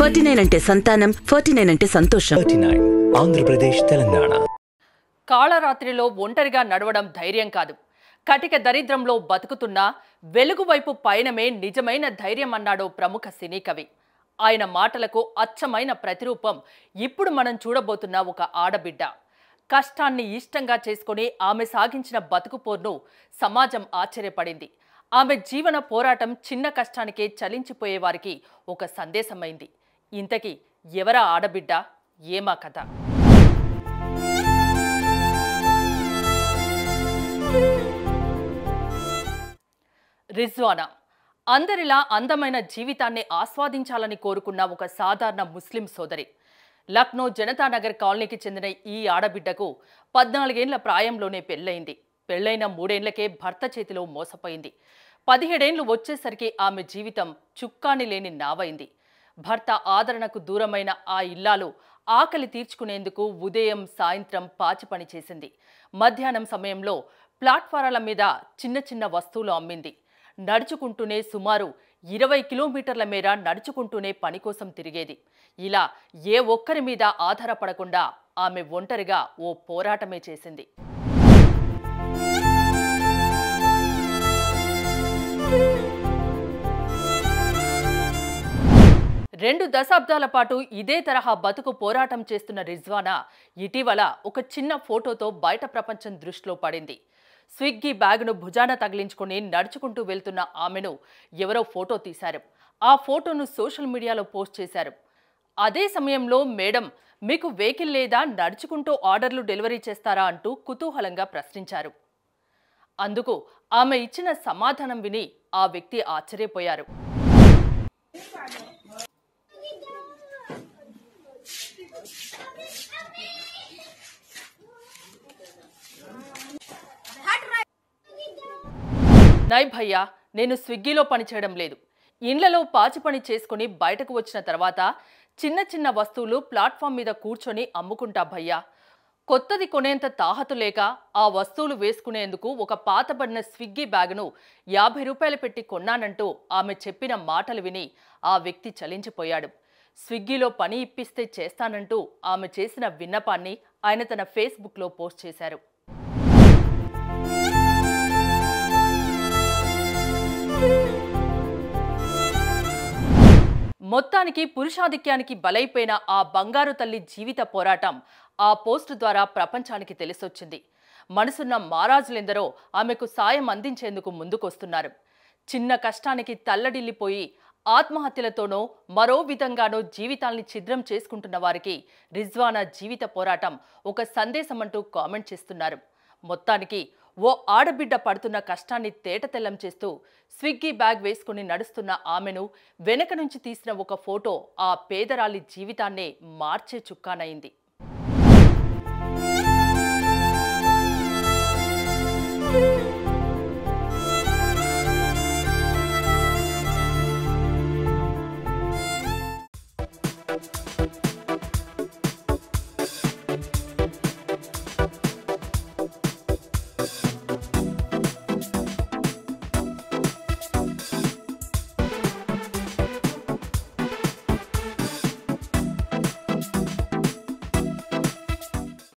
49 అంటే సంతానం, 49 అంటే సంతోషం. 39 ఆంధ్రప్రదేశ్ తెలంగాణ. కాళరాత్రిలో ఒంటరిగా నడవడం ధైర్యం కాదు, కటిక దరిద్రంలో బతుకుతున్నా వెలుగు వైపు పయనమే నిజమైన ధైర్యం అన్నాడు ప్రముఖ సినీ కవి. ఆయన మాటలకు అచ్చమైన ప్రతిరూపం ఇప్పుడు మనం చూడబోతున్న ఒక ఆడబిడ్డ. కష్టాన్ని ఇష్టంగా చేసుకుని ఆమె సాగించిన బతుకు పోరును సమాజం ఆశ్చర్యపడింది. ఆమె జీవన పోరాటం చిన్న కష్టానికే చలించిపోయే వారికి ఒక సందేశమైంది. ఇంతకీ ఎవరా ఆడబిడ్డ, ఏమా కథ? రిజ్వానా అందరిలా అందమైన జీవితాన్ని ఆస్వాదించాలని కోరుకున్న ఒక సాధారణ ముస్లిం సోదరి. లక్నో జనతానగర్ కాలనీకి చెందిన ఈ ఆడబిడ్డకు 14 ఏళ్ల ప్రాయంలోనే పెళ్లైంది. పెళ్లైన 3 ఏళ్లకే భర్త చేతిలో మోసపోయింది. 17 ఏళ్లు వచ్చేసరికి ఆమె జీవితం చుక్కాని లేని నావైంది. భర్త ఆదరణకు దూరమైన ఆ ఇల్లాలు ఆకలి తీర్చుకునేందుకు ఉదయం సాయంత్రం పాచి పని చేసింది. మధ్యాహ్నం సమయంలో ప్లాట్ఫారాల మీద చిన్న చిన్న వస్తువులు అమ్మింది. నడుచుకుంటూనే సుమారు 20 కిలోమీటర్ల మేర నడుచుకుంటూనే పని కోసం తిరిగేది. ఇలా ఏ ఒక్కరి మీద ఆధారపడకుండా ఆమె ఒంటరిగా ఓ పోరాటమే చేసింది. రెండు దశాబ్దాల పాటు ఇదే తరహా బతుకు పోరాటం చేస్తున్న రిజ్వానా ఇటీవల ఒక చిన్న ఫోటోతో బయట ప్రపంచం దృష్టిలో పడింది. స్విగ్గీ బ్యాగును భుజాన తగిలించుకుని నడుచుకుంటూ వెళ్తున్న ఆమెను ఎవరో ఫోటో తీశారు. ఆ ఫోటోను సోషల్ మీడియాలో పోస్ట్ చేశారు. అదే సమయంలో మేడం, మీకు వెహికల్ లేదా, నడుచుకుంటూ ఆర్డర్లు డెలివరీ చేస్తారా అంటూ కుతూహలంగా ప్రశ్నించారు. అందుకు ఆమె ఇచ్చిన సమాధానం విని ఆ వ్యక్తి ఆశ్చర్యపోయారు. నై భయ్యా, నేను స్విగ్గీలో పనిచేయడం లేదు. ఇండ్లలో పాచి పని చేసుకుని బయటకు వచ్చిన తర్వాత చిన్న చిన్న వస్తువులు ప్లాట్ఫామ్ మీద కూర్చొని అమ్ముకుంటా భయ్యా. కొత్తది కొనేంత తాహతు లేక ఆ వస్తువులు వేసుకునేందుకు ఒక పాతబడిన స్విగ్గీ బ్యాగును 50 రూపాయలు పెట్టి కొన్నానంటూ ఆమె చెప్పిన మాటలు విని ఆ వ్యక్తి చలించిపోయాడు. స్విగ్గీలో పని ఇప్పిస్తే చేస్తానంటూ ఆమె చేసిన విన్నపాన్ని ఆయన తన ఫేస్బుక్లో పోస్ట్ చేశారు. మొత్తానికి పురుషాధిక్యానికి బలైపోయిన ఆ బంగారు తల్లి జీవిత పోరాటం ఆ పోస్టు ద్వారా ప్రపంచానికి తెలిసొచ్చింది. మనసున్న మారాజులెందరో ఆమెకు సాయం అందించేందుకు ముందుకొస్తున్నారు. చిన్న కష్టానికి తల్లడిల్లిపోయి ఆత్మహత్యలతోనో మరో విధంగానో జీవితాల్ని ఛిద్రం చేసుకుంటున్న వారికి రిజ్వానా జీవిత పోరాటం ఒక సందేశమంటూ కామెంట్ చేస్తున్నారు. మొత్తానికి ఓ ఆడబిడ్డ పడుతున్న కష్టాన్ని తేటతెల్లం చేస్తూ స్విగ్గీ బ్యాగ్ వేసుకుని నడుస్తున్న ఆమెను వెనక నుంచి తీసిన ఒక ఫోటో ఆ పేదరాలి జీవితాన్నే మార్చే చుక్కానైంది.